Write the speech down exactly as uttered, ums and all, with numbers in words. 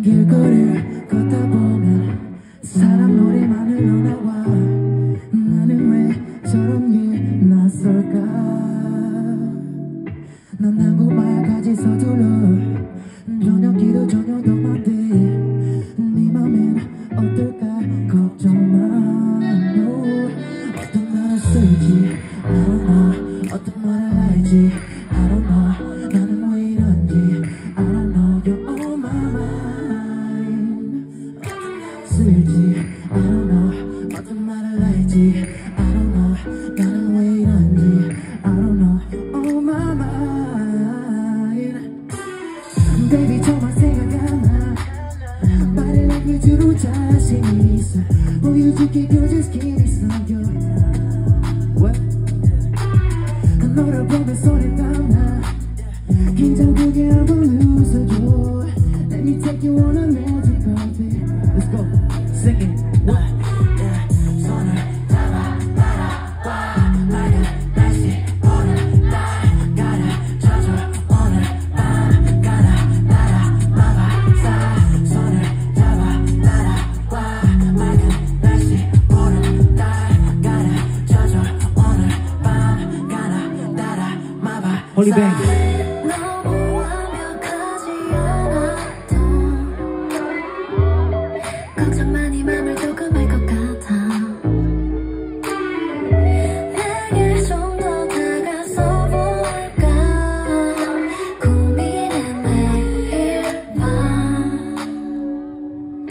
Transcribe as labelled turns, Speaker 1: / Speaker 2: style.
Speaker 1: 길거리를 걷다 보면 사람 노래만 흘러나와. 나는 왜 저런 길 낯설까. 난 한국말까지 서툴러. 저녁기도 저녁도 만데 네 맘엔 어떨까 걱정만. 어떤 말을 쓸지 I don't know. 어떤 말을 할지 I don't know. 나는 왜 이런지 I don't know. You're on my mind. 쓸지 I don't know. 어떤 말을 할지 I don't know. 나는 왜 이런지 I don't know. You're on my mind. Baby 정말 생각 안 나. Body language로 자신이 있어. 보여줄게 girl just give me some girl. 너를 보면 손에 땀나. 긴장되게 한번 웃어줘. Let me take you on a magic carpet. Let's go, sing it. What? 손을 잡아 따라와. 맑은 날씨 오늘 날 가르쳐줘. 오늘 밤 가라 따라 마법사. 손을 잡아 따라와. 맑은 날씨 오늘 날 가르쳐줘. 오늘 밤 가라 Holy Bang.